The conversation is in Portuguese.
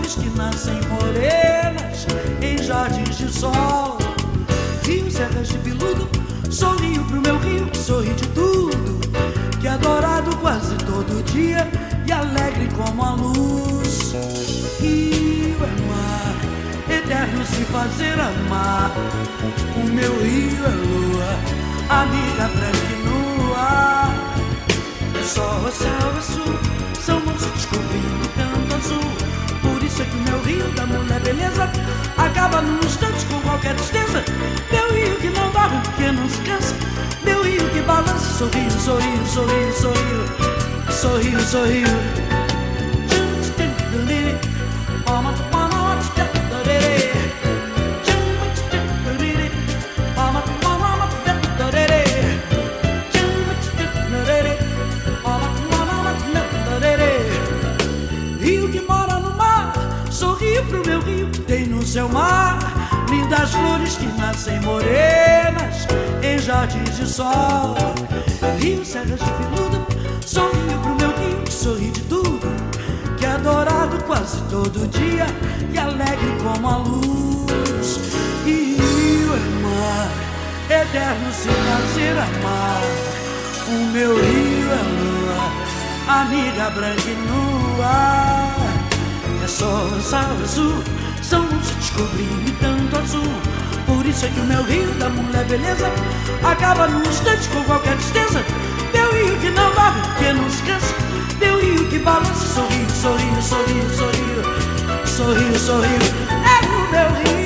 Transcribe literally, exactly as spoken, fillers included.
flores que nascem morenas em jardins de sol. Rio, serras de veludo, sorrio pro meu rio que sorri de tudo, que é adorado quase todo dia e alegre como a luz. Rio é mar, eterno se fazer amar. O meu rio é lua, amiga branca e nua. É sol, é céu, é sul, são mãos se descobrindo tanto azul. Por isso é que o meu rio da mulher beleza acaba num instante com qualquer tristeza. Meu rio que não dorme porque não se cansa, meu rio que balança. Sorriu, sorriu, sorriu, sorriu, sorriu, sorriu. Rio que mora no mar, sorriu pro meu rio que tem no seu mar lindas flores que nascem morenas em jardins de sol. Rio, serras de veludo, sorriu pro meu rio que sorri de tudo, que é adorado quase todo dia e alegre como a luz. E rio é mar, eterno se fazer amar. O meu rio é lua, amiga branca e nua. É sol, é sal, é azul, são se descobrindo e tanto azul. Por isso é que o meu rio da mulher beleza acaba num instante com qualquer tristeza. Meu rio que não dorme porque não se cansa, meu rio que balança. Sorriu, sorriu, sorriu, sorriu, sorriu, sorriu. É o meu rio.